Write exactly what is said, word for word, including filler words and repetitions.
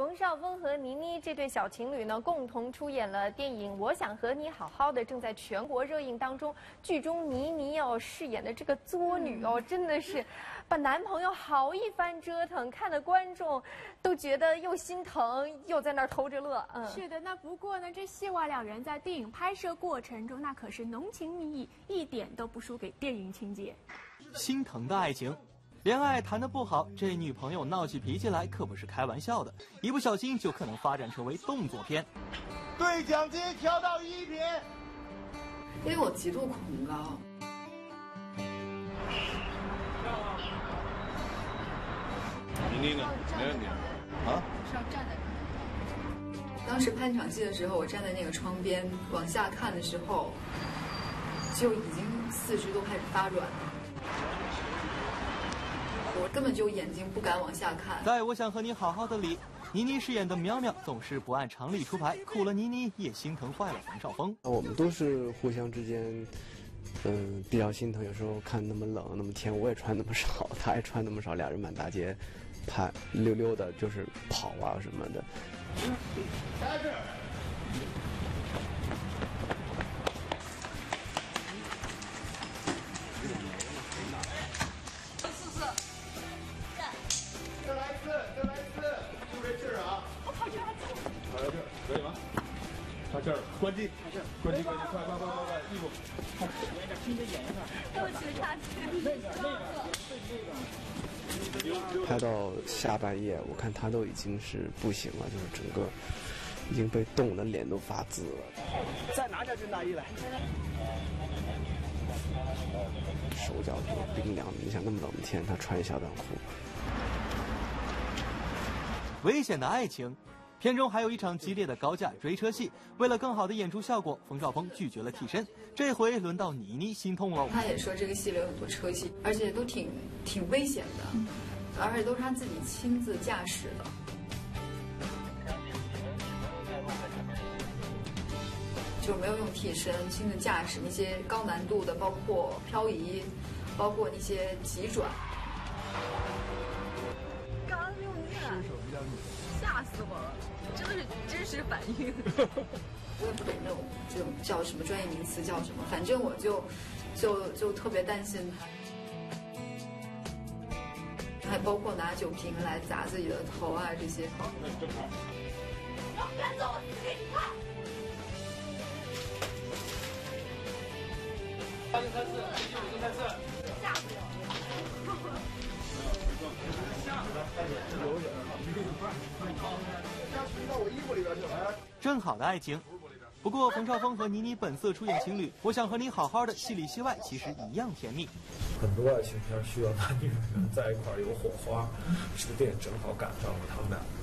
冯绍峰和倪妮这对小情侣呢，共同出演了电影《我想和你好好的》，正在全国热映当中。剧中倪妮要饰演的这个作女哦，真的是把男朋友好一番折腾，看的观众都觉得又心疼，又在那儿偷着乐。嗯， 是的。那不过呢，这戏外两人在电影拍摄过程中，那可是浓情蜜意，一点都不输给电影情节。 心疼的爱情。恋爱谈得不好，这女朋友闹起脾气来可不是开玩笑的，一不小心就可能发展成为动作片。 对讲机调到一品。 因为我极度恐高。 倪妮呢？没问题啊？ 是要站在这儿。当时拍场戏的时候，我站在那个窗边往下看的时候，就已经四肢都开始发软了。我根本就眼睛不敢往下看。 在我想和你好好的里，倪妮饰演的苗苗总是不按常理出牌，苦了倪妮也心疼坏了冯绍峰。 我们都是互相之间，嗯、呃，比较心疼。有时候看那么冷那么天，我也穿那么少，他也穿那么少，俩人满大街拍溜溜的，就是跑啊什么的。 开始。再来一次，再来一次，就这劲儿啊！我跑这儿，跑这儿，可以吗？到这儿，关机，关机，关机，快快快快快，衣服，演一点，听着演一下。 都是他去。拍到下半夜，我看他都已经是不行了，就是整个已经被冻得脸都发紫了。 再拿件军大衣来。 手脚都冰凉的，你想那么冷的天，他穿小短裤。 危险的爱情，片中还有一场激烈的高架追车戏。为了更好的演出效果，冯绍峰拒绝了替身。这回轮到倪妮心痛了。 他也说这个戏里有很多车戏，而且都挺挺危险的，而且都是他自己亲自驾驶的。就没有用替身，亲自驾驶那些高难度的，包括漂移，包括那些急转。 吓死我了，真的是真实反应。 我也不懂那种这种叫什么专业名词叫什么，反正我就就就特别担心他，还包括拿酒瓶来砸自己的头啊这些。 要跟着我死给你看！ 八零三四，一五零三四， 吓死我了！ 正好的爱情。不过冯绍峰和倪妮本色出演情侣，我想和你好好的，戏里戏外其实一样甜蜜。 很多爱情片需要男女人在一块儿有火花，这个电影正好赶上了他们俩。